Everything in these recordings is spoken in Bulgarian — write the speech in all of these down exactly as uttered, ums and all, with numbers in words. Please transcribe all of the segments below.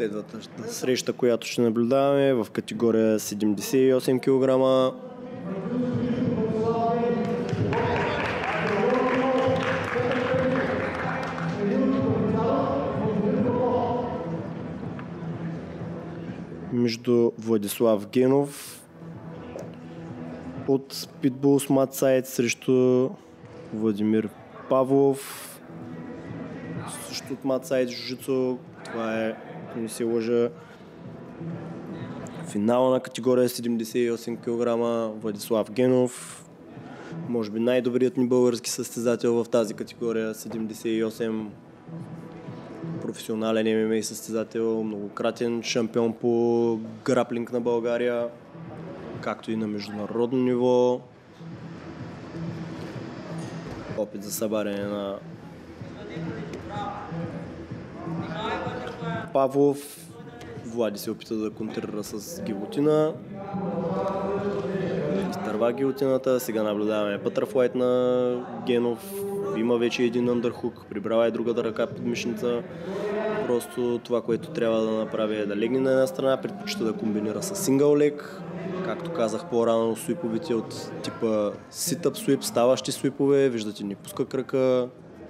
Следващата среща, която ще наблюдаваме в категория седемдесет и осем килограма. Между Владислав Генов от Pitbulls Mad Side срещу Владимир Павлов също от Mad Side Jiu-Jitsu. Това е, не се лъжа, финала на категория седемдесет и осем килограма. Владислав Генов, може би най-добрият ни български състезател в тази категория седемдесет и осем, професионален Ем Ем А състезател, многократен шампион по граплинг на България, както и на международно ниво. Опит за събаряне на Павлов. Влади се опита да контрира с гилотина. Изтърва гилотината. Сега наблюдаваме бътърфлайт на Генов. Има вече един андърхук. Прибрава и другата ръка под мишница. Просто това, което трябва да направи, е да легне на една страна. Предпочита да комбинира с сингъл лег. Както казах по-рано, суиповите от типа sit-up sweep, ставащи суипове. Виждате, не пуска крака.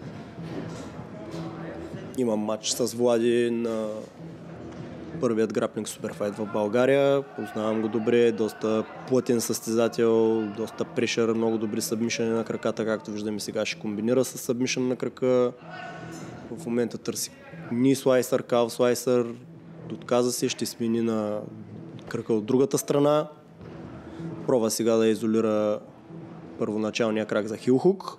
Имам матч с Влади на първият граплинг суперфайт в България. Познавам го добре, доста плътен състезател, доста прешър, много добри събмишъни на краката, както виждаме сега ще комбинира с събмишън на крака. В момента търси ни слайсър, калв слайсър, отказа се, ще смени на крака от другата страна. Пробва сега да изолира първоначалния крак за хилхук.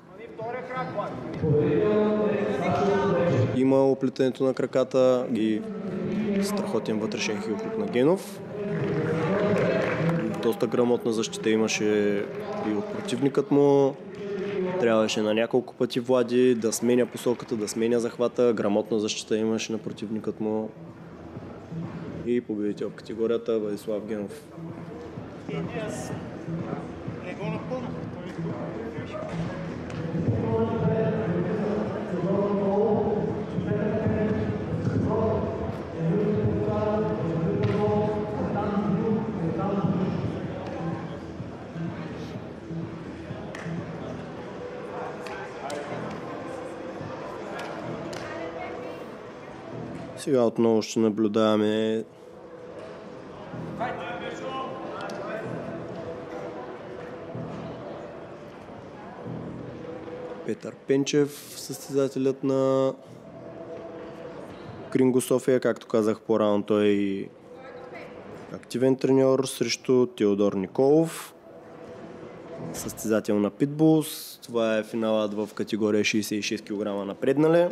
Има оплитането на краката и страхотен вътрешен хилхук на Генов. Доста грамотна защита имаше и от противникът му. Трябваше на няколко пъти Влади да сменя посоката, да сменя захвата. Грамотна защита имаше на противникът му. И победител в категорията Владислав Генов. Сега отново ще наблюдаваме Петър Пенчев, състезателят на Кринго София. Както казах по-рано, той е активен треньор срещу Теодор Николов, състезател на Pitbulls. Това е финалът в категория шейсет и шест килограма напреднале.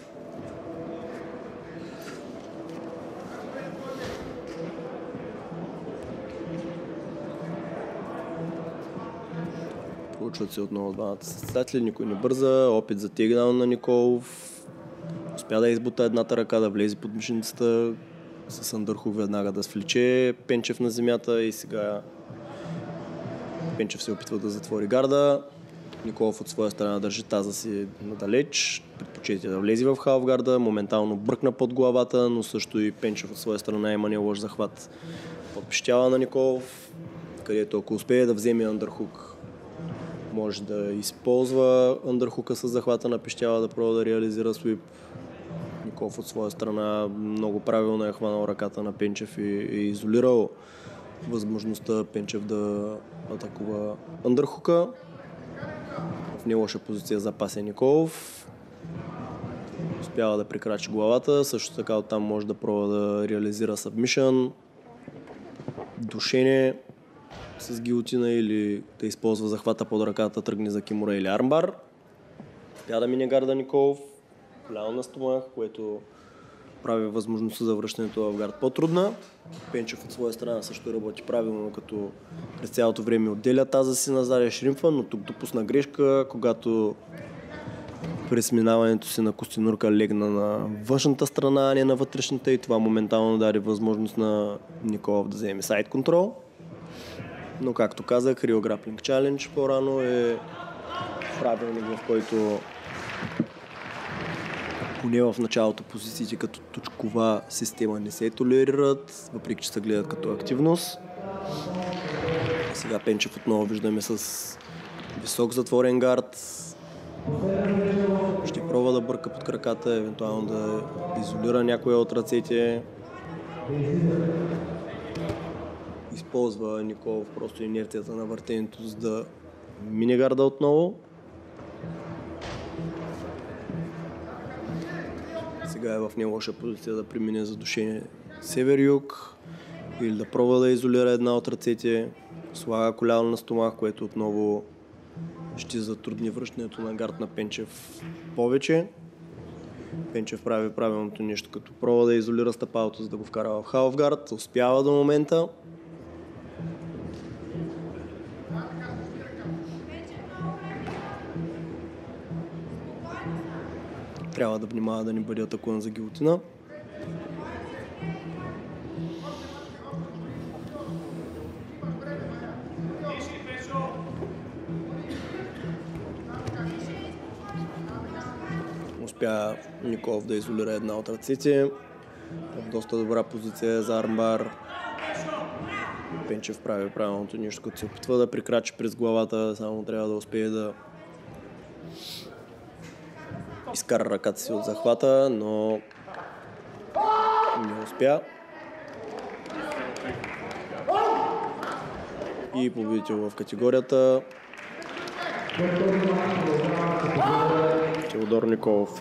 Получват се отново двамата състезатели, никой не бърза. Опит за тейкдаун на Николов. Успя да избута едната ръка, да влезе под мишницата, с андърхук веднага да свлече Пенчев на земята и сега Пенчев се опитва да затвори гарда. Николов от своя страна държи таза си надалеч, предпочете да влезе в халфгарда, моментално бръкна под главата, но също и Пенчев от своя страна има не лош захват под пищяла на Николов, където ако успее да вземе андърхук, може да използва андърхука с захвата на пищяла, да пробва да реализира свип. Николов от своя страна много правилно е хванал ръката на Пенчев и е изолирал възможността Пенчев да атакува андърхука. В нелоша позиция запася Николов. Успява да прекрачи главата, също така оттам може да пробва да реализира сабмишън, душене с гилотина или да използва захвата под ръката, тръгне за кимура или армбар. Тя да мине гарда Николов, ляво на стомах, което прави възможността за връщането в гард по-трудна. Пенчев от своя страна също работи правилно, като през цялото време отделя таза си на задния шримфа, но тук допусна грешка, когато през минаването си на Костинурка легна на външната страна, а не на вътрешната, и това моментално даде възможност на Николов да вземе сайд контрол. Но както казах, Rio Grappling Challenge по-рано е правилник, в който поне в началото позициите като точкова система не се толерират, въпреки че се гледат като активност. Сега Пенчев отново виждаме с висок затворен гард. Ще пробва да бърка под краката, евентуално да изолира някоя от ръцете. Използва Николов просто инерцията на въртенето, за да мине гарда отново. Сега е в нелоша позиция да премине задушение север-юг или да пробва да изолира една от ръцете. Слага коляно на стомах, което отново ще затрудни връщането на гард на Пенчев повече. Пенчев прави правилното нещо, като пробва да изолира стъпалото, за да го вкара в халф гард. Успява до момента. Трябва да внимава да не бъде атакуван за гилотина. Успя Николов да изолира една от ръцете. В доста добра позиция за армбар. Пенчев прави правилното нещо, като се опитва да прекрачи през главата, само трябва да успее да изкара ръката си от захвата, но не успя. И победител в категорията Теодор Николов.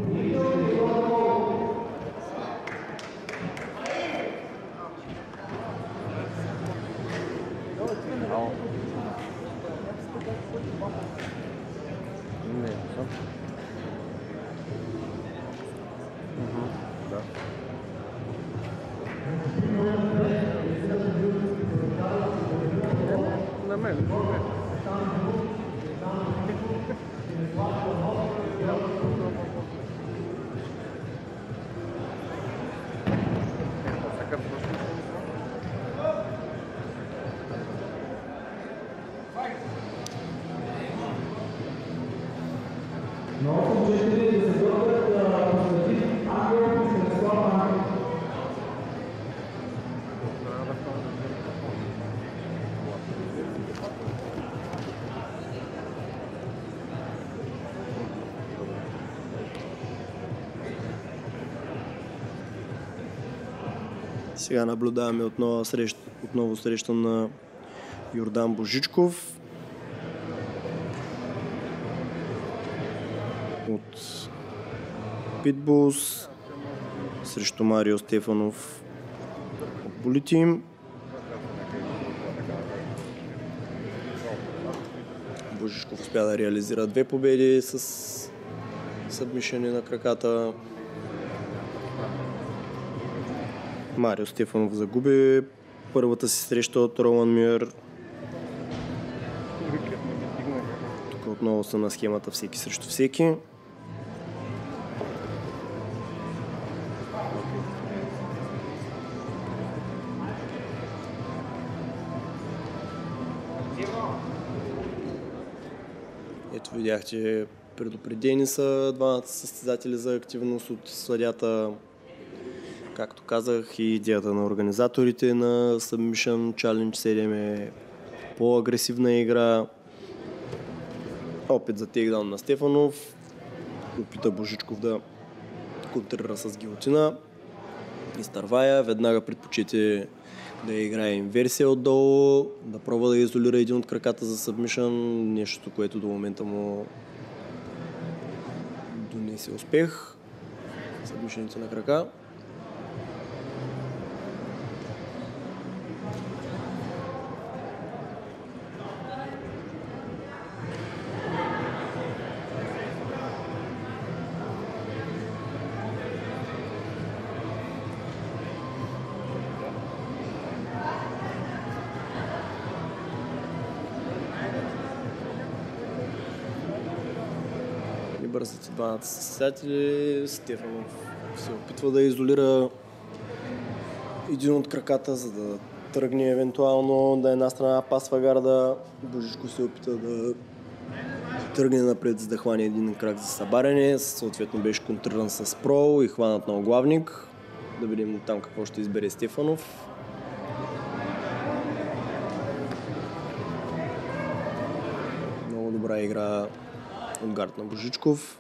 На мен. Сега наблюдаваме отново, срещ, отново среща на Йордан Божичков от Питбулс срещу Марио Стефанов от Булитим. Божичков успя да реализира две победи с събмишане на краката. Марио Стефанов загуби първата си среща от Роман Мюер. Тук отново са на схемата всеки срещу всеки. Ето видяхте, предупредени са двамата състезатели за активност от съдията. Както казах, и идеята на организаторите на Submission Challenge седем е по-агресивна игра. Опит за тейкдаун на Стефанов. Опита Божичков да контрира с гилотина. Изтървая, веднага предпочете да играе инверсия отдолу, да пробва да изолира един от краката за Submission, нещо, което до момента му донесе успех. Submissioните на крака. Бързат двамата състезатели. Стефанов се опитва да изолира един от краката, за да тръгне евентуално да една страна пасва гарда. Божичко се опита да тръгне напред, за да хване един крак за събаряне, съответно беше контриран с прол и хванат на оглавник. Да видим там какво ще избере Стефанов. Много добра игра от гард на Божичков.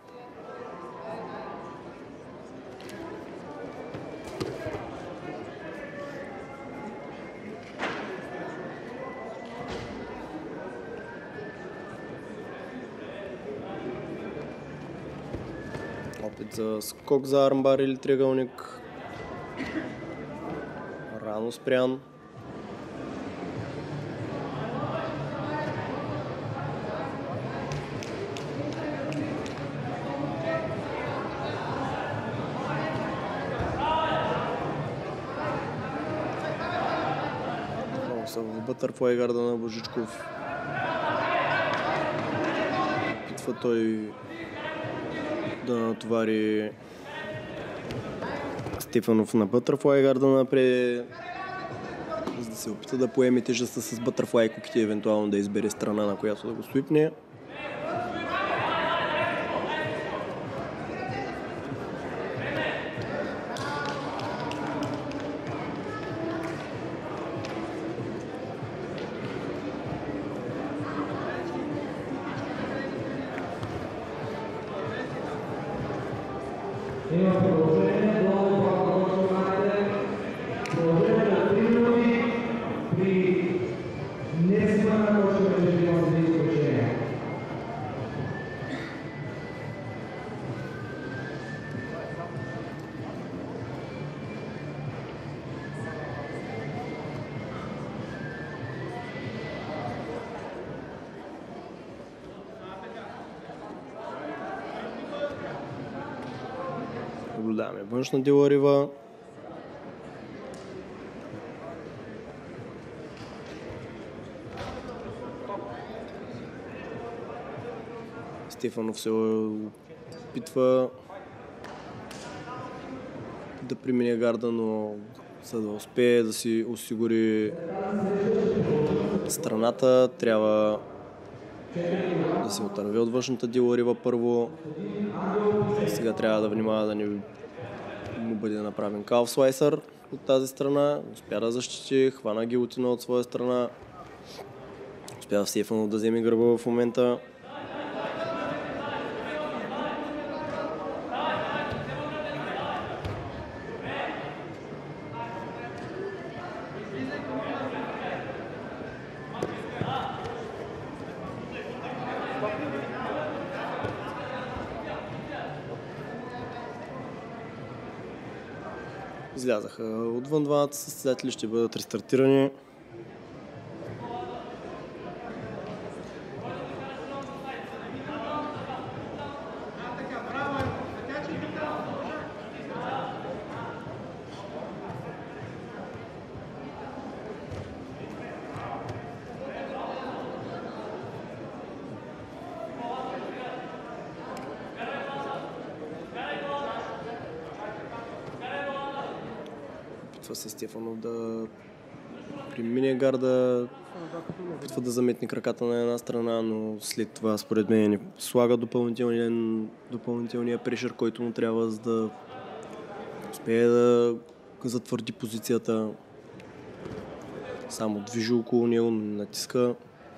Опит за скок за армбар или триъгълник. Рано спрян. Много са в бътърфлай гарда на Божичков. Опитва той да натовари Стефанов на бътърфлай гарда напред, за да се опита да поеме тежестта с бътърфлай куките, евентуално да избере страна, на която да го свипне. Има продължение до продължаване. Продължение три минути при несвърна точка режим за изключение. Наблюдаваме външна Деларива. Стефанов се опитва да премине гарда, но за да успее да си осигури страната, трябва да се отърве от външната Деларива първо. Сега трябва да внимава да не му бъде направен калф слайсър от тази страна. Успя да защити, хвана гилотина от своя страна. Успя Стефанов да вземе гърба в момента. Излязаха отвън двамата състезатели, ще бъдат рестартирани. Опитва се Стефанов да премине гарда, опитва да заметне краката на една страна, но след това според мен не слага допълнителния, допълнителния прешър, който му трябва, за да успее да затвърди позицията. Само движи около него, натиска.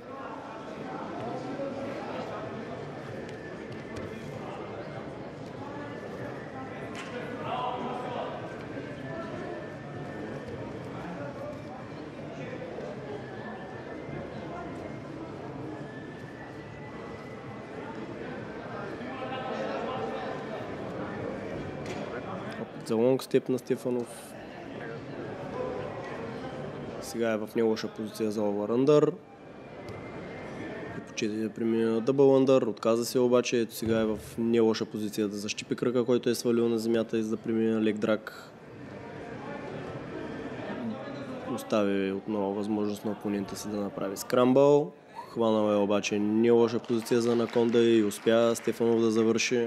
За лонг степ на Стефанов. Сега е в нелоша позиция за овър-ъндър. Предпочита да премине на дъбъл-ъндър, отказа се обаче. Ето сега е в нелоша позиция да защипи кръка, който е свалил на земята, и за да премине на лег драг. Остави отново възможност на опонента си да направи скрамбъл. Хванал е обаче нелоша позиция за анаконда и успя Стефанов да завърши.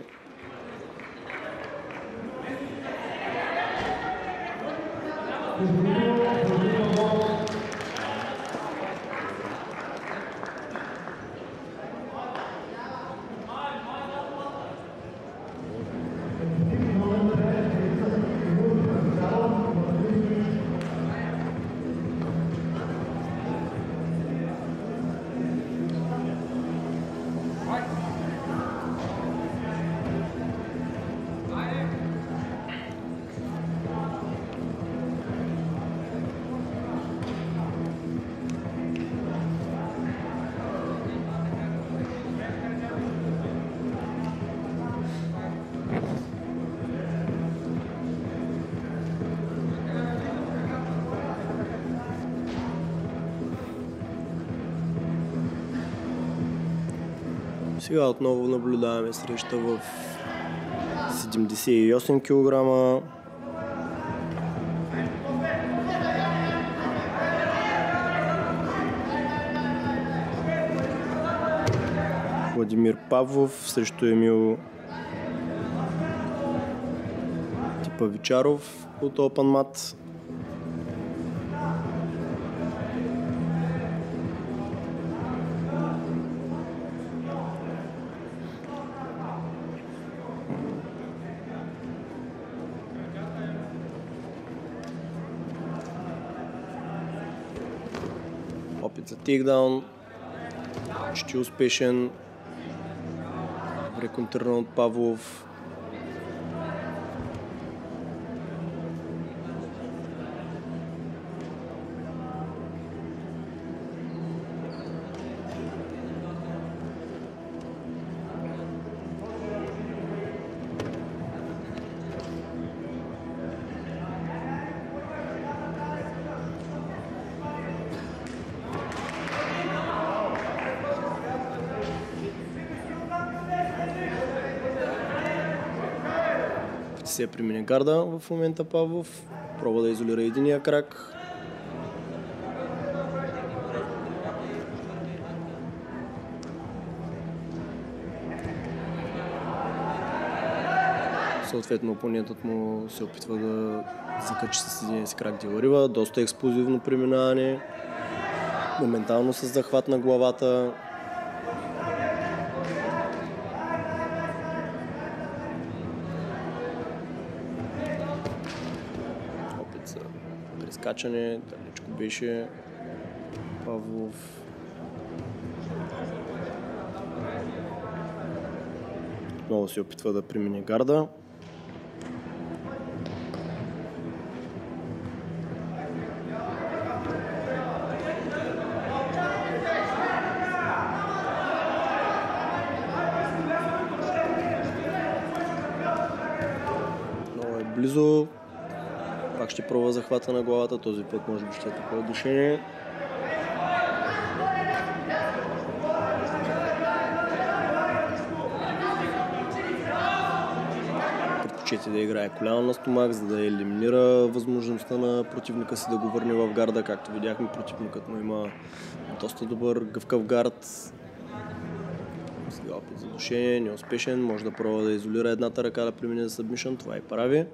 Сега отново наблюдаваме среща в седемдесет и осем килограма. Владимир Павлов срещу Емил Типавичаров от Open Mat. Опит за тейкдаун. Почти успешен. Добре контриран от Павлов. Се премине гарда в момента Павлов. Пробва да изолира единия крак. Съответно опонентът му се опитва да закачи с единия си крак Диларива. Доста експлозивно преминаване. Моментално с захват на главата. Прескачане, далечко беше Павлов. Отново се опитва да премине гарда. Много е близо. Пак ще пробва захвата на главата, този път може би ще е такова душение. Предпочете да играе коляно на стомах, за да елиминира възможността на противника си да го върне в гарда. Както видяхме, противникът му има доста добър гъвкав гард. Сега опит за душение, неуспешен, може да пробва да изолира едната ръка да премине за събмишън, това и прави.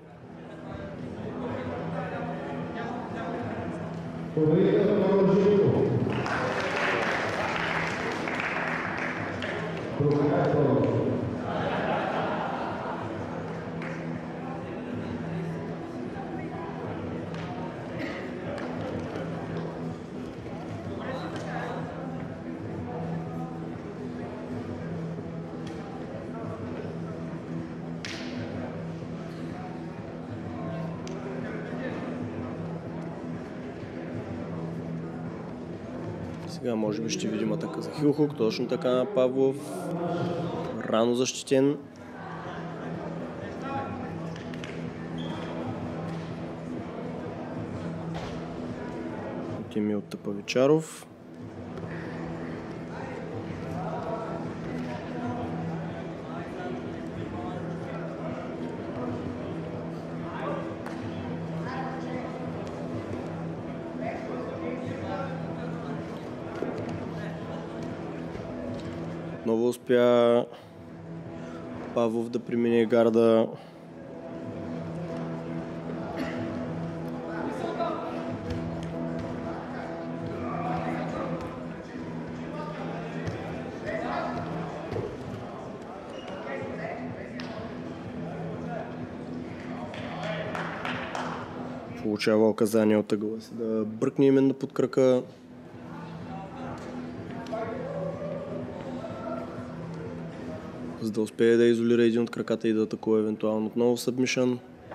Сега може би ще видим атака за хилхук, точно така на Павлов. Рано защитен. От Емил Типавичаров. Отново успя Павлов да премине гарда. Получава указания от ъгъла си да бръкне именно под крака. За да успее да изолира един от краката и да атакува евентуално отново събмишън.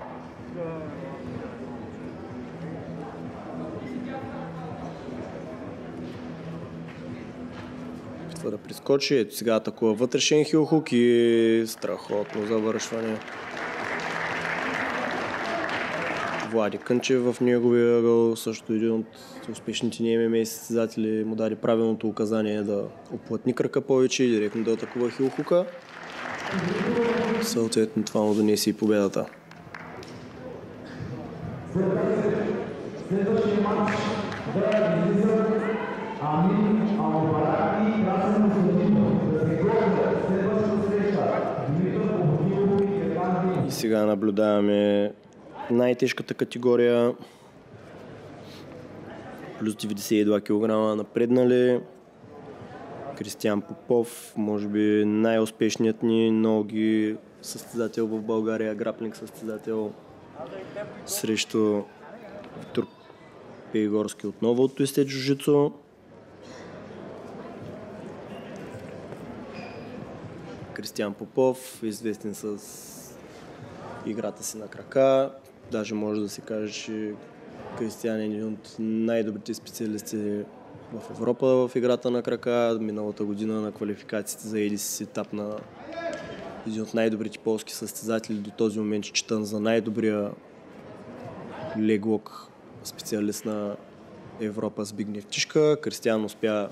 Опитва да прескочи. Ето сега атакува вътрешен хилхук и страхотно завършване. Влади Кънчев в неговия ъгъл, също един от успешните ни Ем Ем А състезатели, му даде правилното указание да оплътни кръка повече и директно да атакува хилхука. Съответно това му донесе и победата. Следващия матч да излизат Амин Албарак и Красен Мустатинов. Да се готвят следващата среща. Димитър Обдилов и Стефан Димов. И сега наблюдаваме най-тежката категория. Плюс деветдесет и два килограма напреднали. Кристиян Попов, може би най-успешният ни ноги състезател в България, граплинг състезател срещу Виктор Пейгорски отново от Туисте джуджицу. Кристиян Попов, известен с играта си на крака. Даже може да се каже, че Кристиян е един от най-добрите специалисти в Европа в играта на крака. Миналата година на квалификациите за Ей Ди Си етап на един от най-добрите полски състезатели до този момент, считан за най-добрия леглок специалист на Европа Збигнев Тишка. Кристиян успя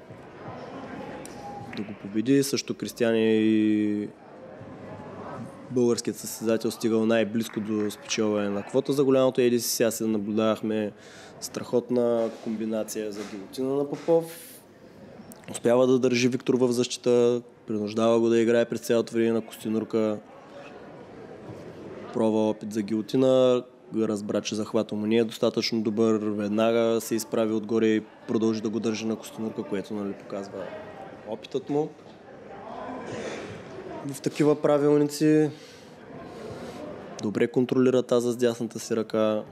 да го победи. Също Кристиян е и българският състезател стигал най-близко до спечелване на квота за голямото Ей Ди Си. Сега се наблюдавахме страхотна комбинация за гилотина на Попов. Успява да държи Виктор в защита, принуждава го да играе през цялото време на Костинурка. Пробва опит за гилотина, разбра, че захвата му не е достатъчно добър, веднага се изправи отгоре и продължи да го държи на Костинурка, което, нали, показва опитът му. В такива правилници добре контролира таза с дясната си ръка.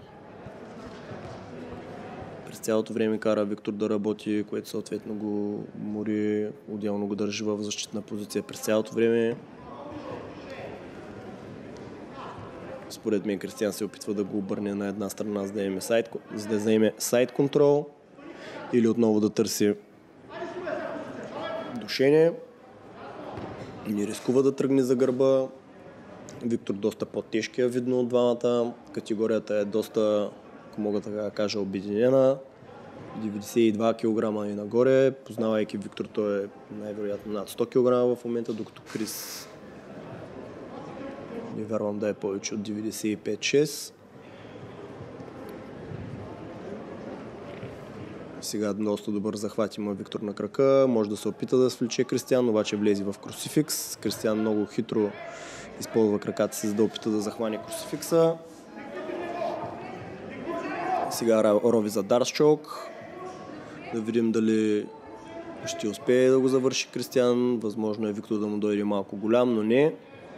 През цялото време кара Виктор да работи, което съответно го мори, отделно го държи в защитна позиция през цялото време. Според мен Кристиян се опитва да го обърне на една страна, за да заеме сайд, за да заеме сайд контрол или отново да търси душение. Не рискува да тръгне за гърба. Виктор доста по-тежкия, видно от двамата. Категорията е доста, ако мога така да кажа, обединена. деветдесет и два килограма и нагоре. Познавайки Виктор, той е най-вероятно над сто килограма в момента, докато Крис не вярвам да е повече от деветдесет и пет шест. Сега доста добър захват има Виктор на крака. Може да се опита да свлече Кристиян, обаче влезе в крусификс. Кристиян много хитро използва краката си, за да опита да захване крусификса. Сега рови за Дарсчок. Да видим дали ще успее да го завърши Кристиян. Възможно е Виктор да му дойде малко голям, но не.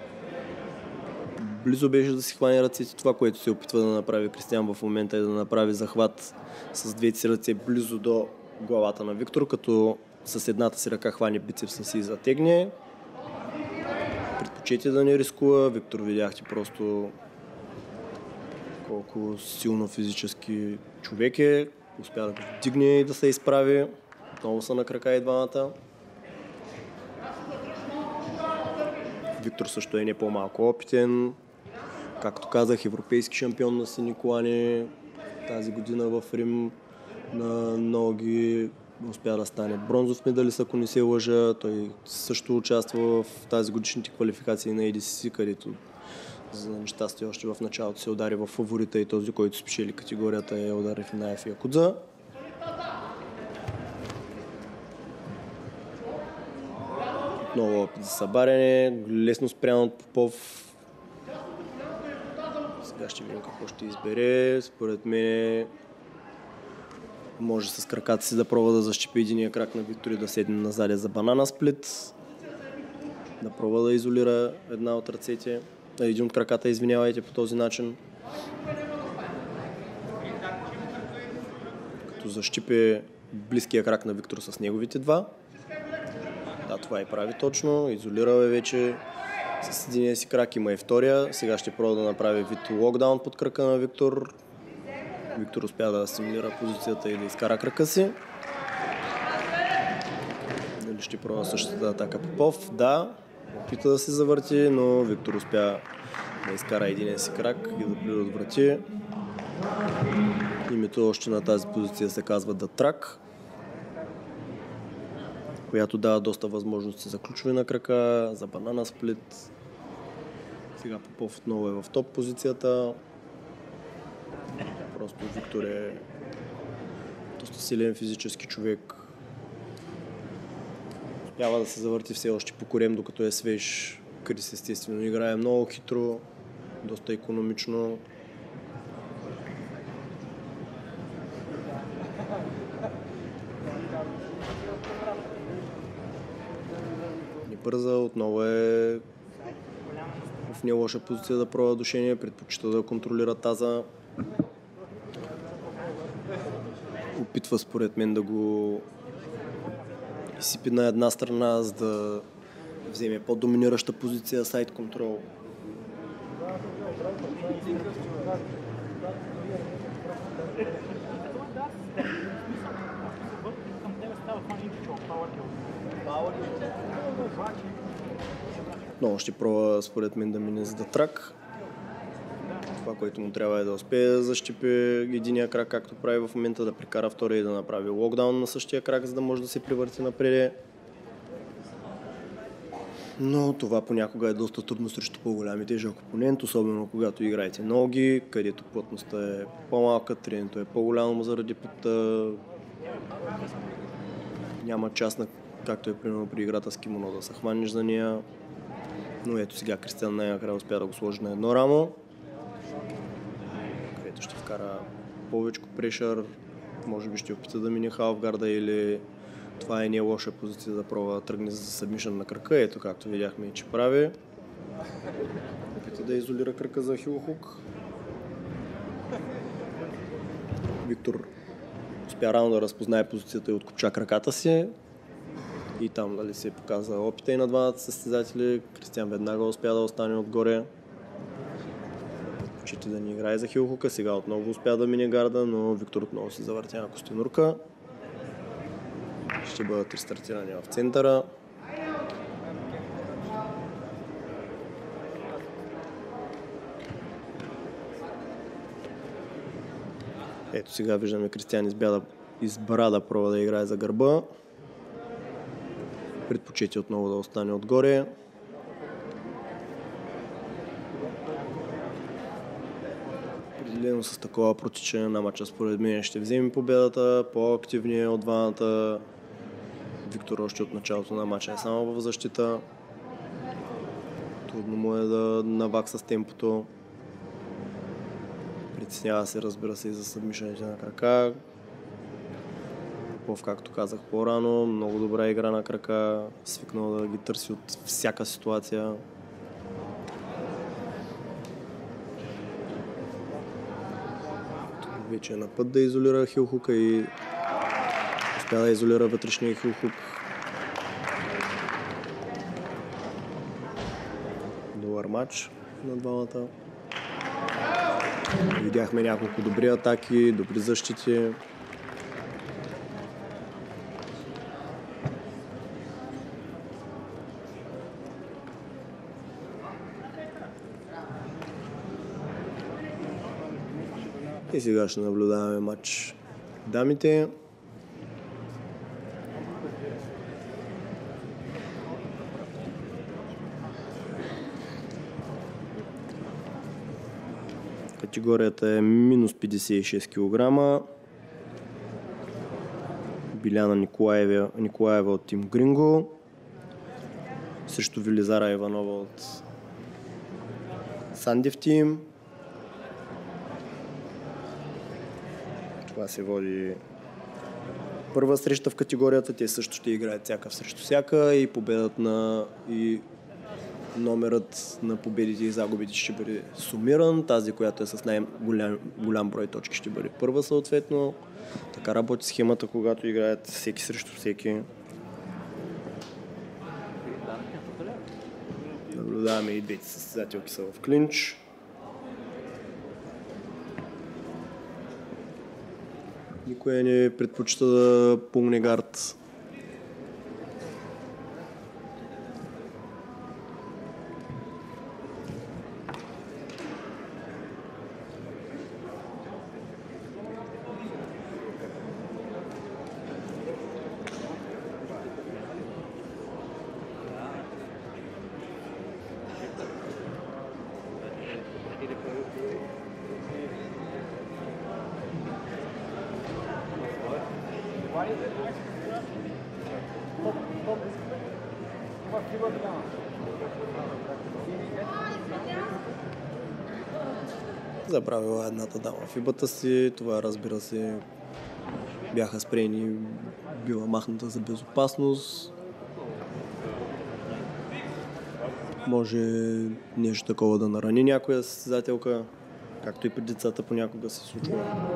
Близо беше да си хване ръцете. Това, което се опитва да направи Кристиян в момента, е да направи захват с двете си ръце близо до главата на Виктор, като с едната си ръка хване бицепса си и затегне. Предпочете да не рискува. Виктор, видяхте просто колко силно физически човек е. Успя да го вдигне и да се изправи. Отново са на крака и двамата. Виктор също е не по-малко опитен. Както казах, европейски шампион на сини колани тази година в Рим на ноги. Успя да стане бронзов медалист, ако не се лъжа. Той също участва в тази годишните квалификации на Ей Ди Си, където за нещастие още в началото се удари в фаворита и този, който спечели категорията, е Елдар Рефинаев и Якудза. Отново опит за събаряне, лесно спрян от Попов. Сега ще видим какво ще избере. Според мен може с краката си да пробва да защипи единия крак на Виктор и да седне назаде за банана сплит. Да пробва да изолира една от ръцете. Един от краката, извинявайте, по този начин. Като защипи близкия крак на Виктор с неговите два. Да, това и прави точно. Изолирал е вече с единия си крак, има и втория. Сега ще пробва да направи вид локдаун под крака на Виктор. Виктор успя да асимилира позицията и да изкара крака си. Дали ще пробва същата атака Попов? Да. Опита да се завърти, но Виктор успя да изкара единия си крак и да предотврати. Името още на тази позиция се казва The Track, която дава доста възможности за ключове на крака, за банана сплит. Сега Попов отново е в топ позицията. Просто Виктор е доста силен физически човек. Успява да се завърти все още по корем, докато е свеж. Крис естествено играе много хитро, доста икономично. Не бърза, отново е в не лоша позиция да пробва душение, предпочита да контролира таза. Опитва според мен да го изсипи на една страна, за да вземе по-доминираща позиция, сайд контрол. Но ще пробва според мен да мине за да трак. Това, което му трябва е да успее да защипи единия крак, както прави в момента, да прикара втория и да направи локдаун на същия крак, за да може да се превърти напред. Но това понякога е доста трудно срещу по-голям и тежък опонент, особено когато играете ноги, където плътността е по-малка, тренето е по-голямо заради пътта. Няма част, както е примерно при играта с кимоно, да се хванеш за нея. Но ето сега Кристиан най-накрая успя да го сложи на едно рамо, където ще вкара повече прешър, може би ще опита да мине халфгарда или това е не лоша позиция да пробва да тръгне за събмишън на крака. Ето както видяхме, че прави. Опита да изолира крака за хилхук. Виктор успя рано да разпознае позицията и откопча краката си. И там дали се показа опита и на двамата състезатели. Кристиан веднага успя да остане отгоре. Почти да ни играе за хилхука. Сега отново успя да мине гарда, но Виктор отново се завъртя на костенурка. Ще бъдат рестартирани в центъра. Ето сега виждаме Кристиан избра, избра да пробва да играе за гърба. Предпочети отново да остане отгоре. Определено с такова протичане на мача според мен ще вземе победата. По-активни от двамата. Виктор още от началото на мача е само в защита. Трудно му е да навакса с темпото. Притеснява се, разбира се, и за събмишането на крака. Попов, както казах по-рано, много добра игра на крака. Свикнал да ги търси от всяка ситуация. Тук вече е на път да изолира хилхука и успя да изолира вътрешния хилхук. Добър матч на двамата. Видяхме няколко добри атаки, добри защити. И сега ще наблюдаваме матч дамите. Категорията е минус петдесет и шест килограма. Биляна Николаева, Николаева от Тим Гринго. Срещу Велизара Иванова от Сандев Тим. Това се води първа среща в категорията. Те също ще играят всяка срещу всяка и победът на и номерът на победите и загубите ще бъде сумиран. Тази, която е с най-голям голям брой точки, ще бъде първа съответно. Така работи схемата, когато играят всеки срещу всеки. Наблюдаваме и двете състезателки са в клинч. Никой не предпочита да пугне гард. Забравила едната дама фибата си, това разбира се бяха спрени, била махната за безопасност. Може нещо такова да нарани някоя състезателка, както и при децата понякога се случва.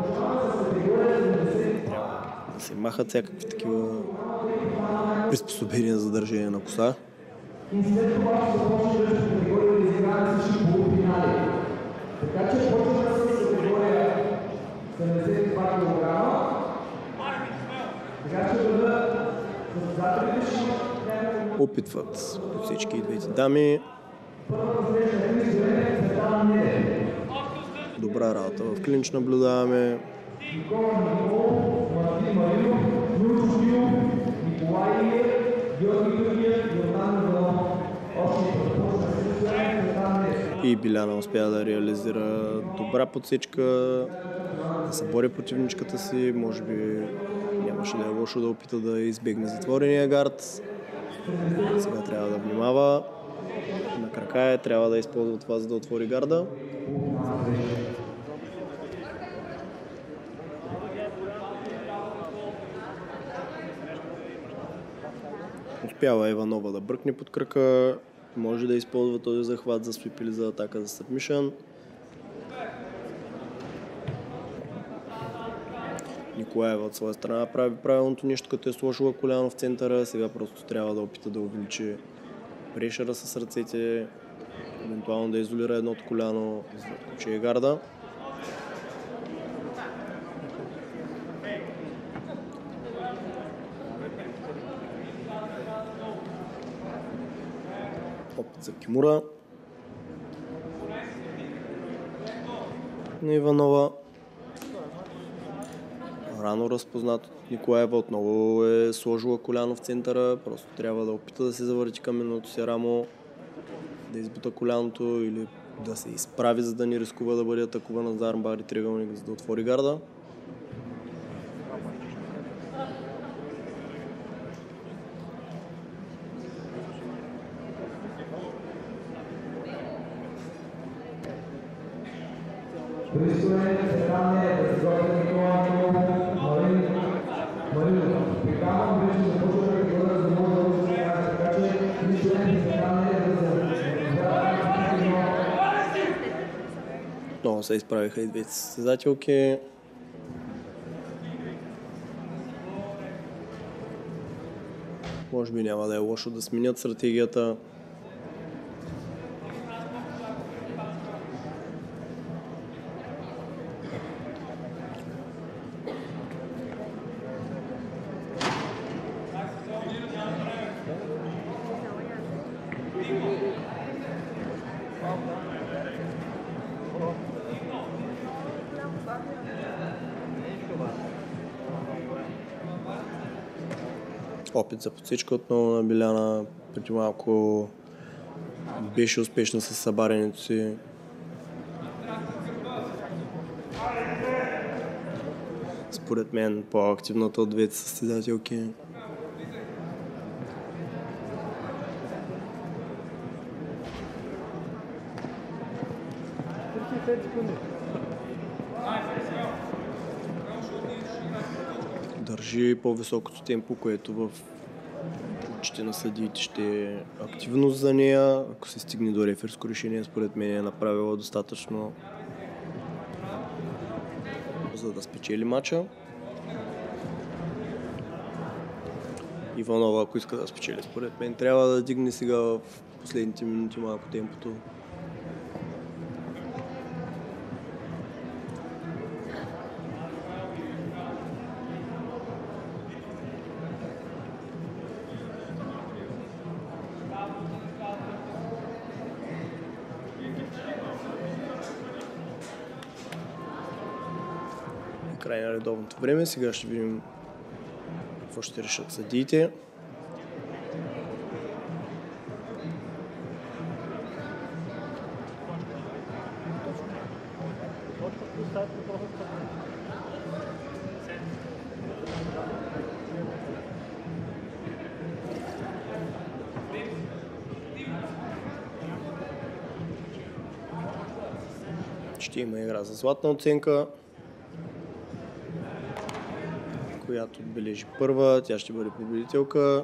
Трябва да се махат всякакви такива приспособления за държане на коса. И след това ще започне да категория да изиграме всички полуфинали. Така че почваме с категория седемдесет и два килограма. Така че бъда състезателите ще имат някакво... Опитват от всички и двете дами. Първата среща е Израелен Светлана Недев. Добра работа в клинч наблюдаваме. Никола Николов, Мартин Маринов, Нурчо Милов, Николай Илиев, Георги Георгиев, Йордан Миланов. Още предпочна състезание Светлана Недев. И Биляна успя да реализира добра подсечка, да събори противничката си. Може би нямаше да е лошо да опита да избегне затворения гард. Сега трябва да внимава. На крака е, трябва да използва това, за да отвори гарда. Успява Иванова да бръкне под крака. Може да използва този захват за свип или за атака за сабмишън. Николаева от своя страна прави правилното нещо, като е сложила коляно в центъра. Сега просто трябва да опита да увеличи прешъра с ръцете, евентуално да изолира едното коляно, за да включи гарда. Опит за Кимура на Иванова. Рано разпознат от Николаева, отново е сложила коляно в центъра, просто трябва да опита да се завърти към едното си рамо, да избута коляното или да се изправи, за да не рискува да бъде атакувана за армбар и триъгълник, за да отвори гарда. Пристроение Светлана да се готви Никола Николов, Марин Маринов. Приканвам вече започва категория, за да може да учи така, така че пристроение Светлана да се Много се изправиха и двете състезателки. Може би няма да е лошо да сменят стратегията. Опит за подсечка отново на Биляна. Преди малко беше успешна с събарянето си. Според мен по-активната от двете състезателки. Държи по-високото темпо, което в очите на съдиите ще е активност за нея. Ако се стигне до реферско решение, според мен е направила достатъчно, за да спечели матча. Иванова, ако иска да спечели, според мен трябва да дигне сега в последните минути малко темпото. Край на редовното време. Сега ще видим какво ще решат съдиите. Ще има игра за златна оценка, която отбележи първа. Тя ще бъде победителка.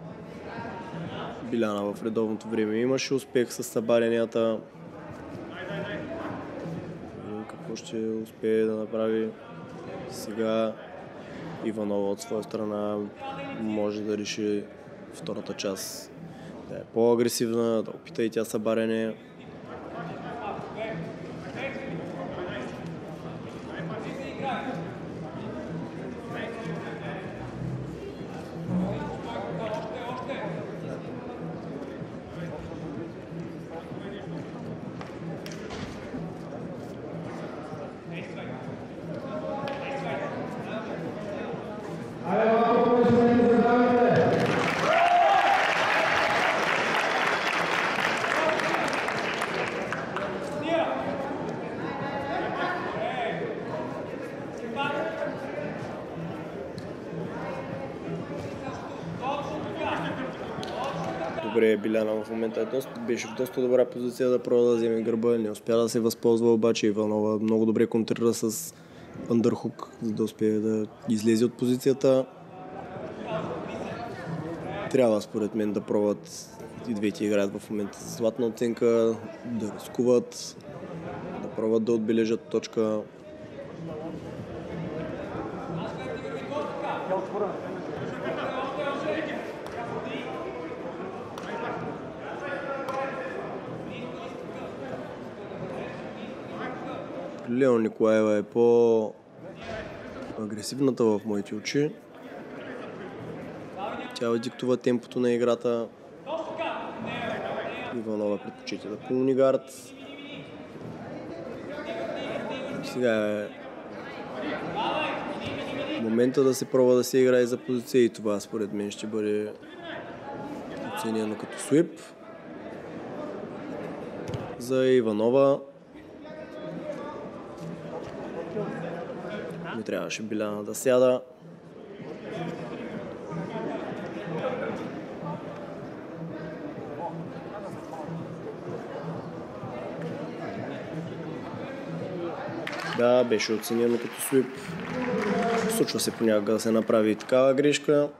Биляна в редовното време имаше успех с събаренията. Какво ще успее да направи сега? Иванова от своя страна може да реши втората част да е по-агресивна, да опита и тя събарене. Добре, Биляна в момента е доста, беше в доста добра позиция да пробва да вземе гърба. Не успя да се възползва, обаче Иванова много добре контрира с андърхук, за да успее да излезе от позицията. Трябва според мен да пробват и двете играят в момента с златна оценка, да рискуват, да пробват да отбележат точка. Леон Николаева е по-агресивната в моите очи. Тя диктува темпото на играта. Иванова предпочита да пълни гард. Сега е момента да се пробва да се играе за позиция и това според мен ще бъде оценено като свип за Иванова. Не трябваше Биляна да сяда. Да, беше оценено като свип. Случва се понякога да се направи такава грешка.